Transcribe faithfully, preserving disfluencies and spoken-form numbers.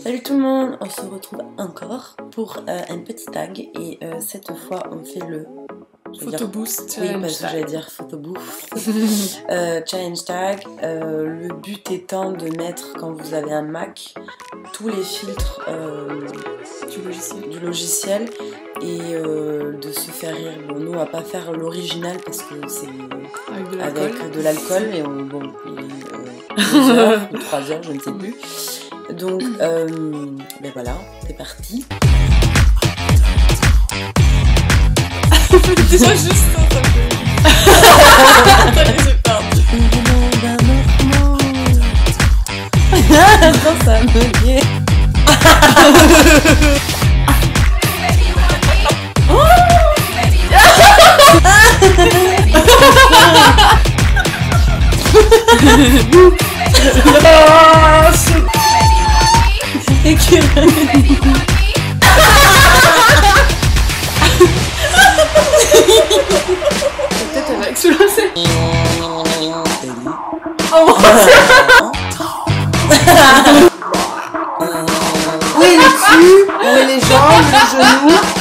Salut tout le monde, on se retrouve encore pour euh, un petit tag et euh, cette fois on fait le photoboost oui, challenge parce que tag. j'allais dire photoboost euh, challenge tag. Euh, le but étant de mettre, quand vous avez un Mac, tous les filtres euh, du logiciel, du logiciel et euh, de se faire rire. Bon, nous on va pas faire l'original parce que c'est avec de l'alcool. avec de l'alcool et on, bon, il est euh, deux heures ou trois heures, je ne sais plus. Donc, euh, ben voilà, c'est parti. Déjà juste ça, ça fait... Attends, j'ai perdu. Attends, ça me guette. Peut-être elle va exploser. Oh mon Dieu. Où est les culs, où est les jambes, les genoux?